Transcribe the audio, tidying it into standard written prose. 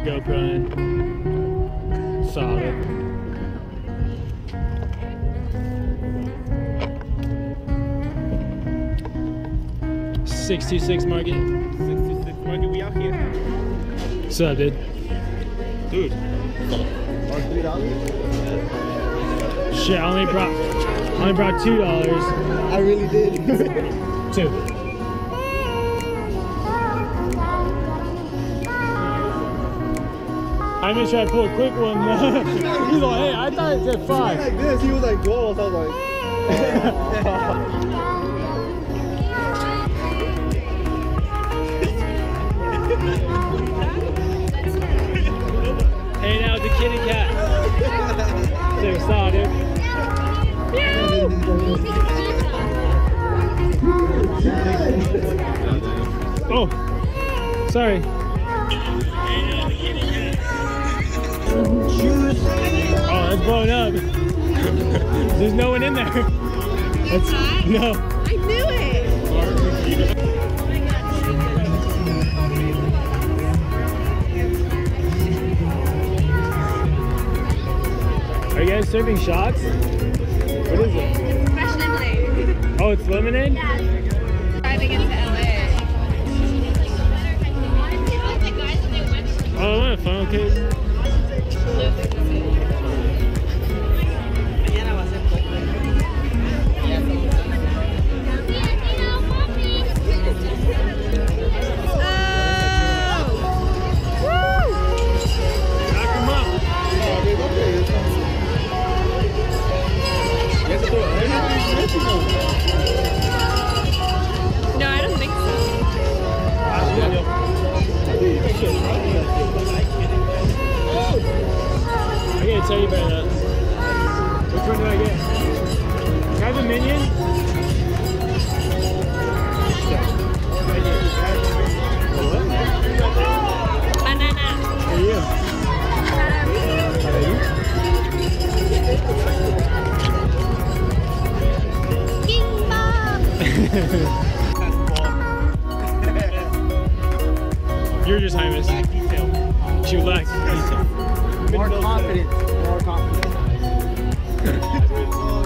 GoPro in. Solid. $626 market. 626 market, we out here. What's up, dude? Dude. Shit, I only brought $2. I really did. 2. I'm gonna try to pull a quick one. He's like, hey, I thought it said 5. Like this, he was like gold. I was like, Hey, now with the kitty cat. Dude, saw, dude. Oh, sorry. Oh, that's blowing up. There's no one in there. That's no. I knew it. Are you guys serving shots? What is it? It's fresh lemonade. Oh, it's lemonade? Yeah. Driving into LA. Oh, I want a funnel case. No, I don't think so. I gotta tell you about that. Which one do I get? Can I have a minion? Banana. For you. King Bob. You're just Hymus. She lacks detail. more confident. More confident.